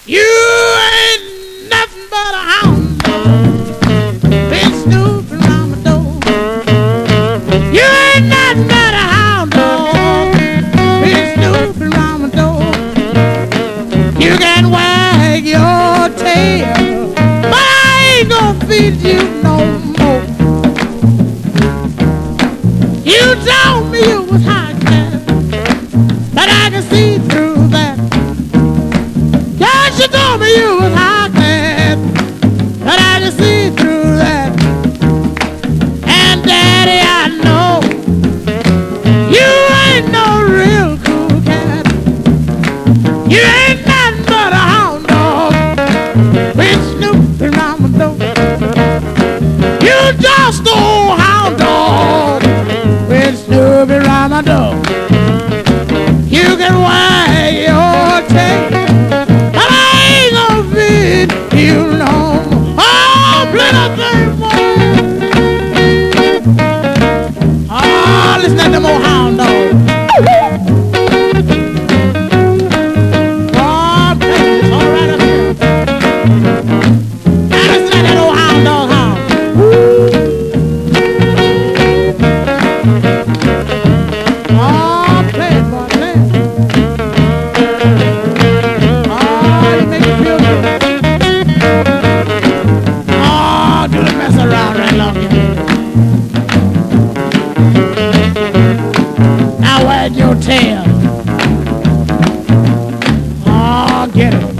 You ain't nothing but a hound dog, been snooping around my door. You ain't nothing but a hound dog, been snooping around my door. You can wag your tail, but I ain't gonna feed you no more. You told me you was hot, but I can see through that. Yes, you told me you was hot, but I can see through that. And Daddy, I know you ain't no real cool cat. You ain't nothing but a hound dog, been snooping around my door. You just old hound dog, been snooping around my door. You can wag your tail, but I ain't gonna feed you no more. Oh, play that thing, boy. Oh, listen to them old hound dogs. Oh, play this all right up here. Now listen to that old hound dog hound. Oh, play it, boy, play it. Oh, you make me feel good. Oh, do the mess around right along here. Now wag your tail. Oh, get it.